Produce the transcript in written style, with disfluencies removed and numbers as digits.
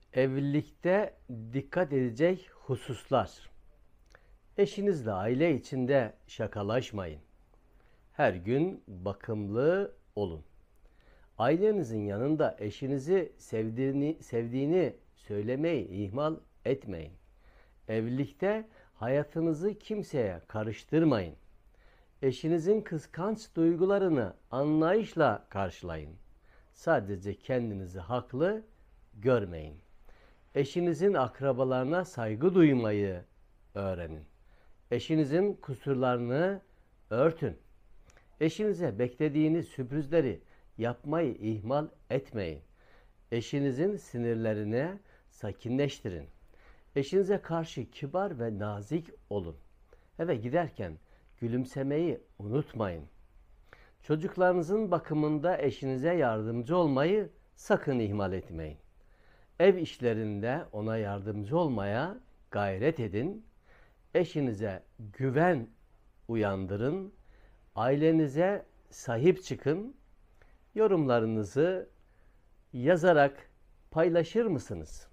Evlilikte dikkat edecek hususlar. Eşinizle aile içinde şakalaşmayın. Her gün bakımlı olun. Ailenizin yanında eşinizi sevdiğini söylemeyi ihmal etmeyin. Evlilikte hayatınızı kimseye karıştırmayın. Eşinizin kıskanç duygularını anlayışla karşılayın. Sadece kendinizi haklı görmeyin. Eşinizin akrabalarına saygı duymayı öğrenin. Eşinizin kusurlarını örtün. Eşinize beklediğiniz sürprizleri yapmayı ihmal etmeyin. Eşinizin sinirlerini sakinleştirin. Eşinize karşı kibar ve nazik olun. Eve giderken gülümsemeyi unutmayın. Çocuklarınızın bakımında eşinize yardımcı olmayı sakın ihmal etmeyin. Ev işlerinde ona yardımcı olmaya gayret edin. Eşinize güven uyandırın. Ailenize sahip çıkın. Yorumlarınızı yazarak paylaşır mısınız?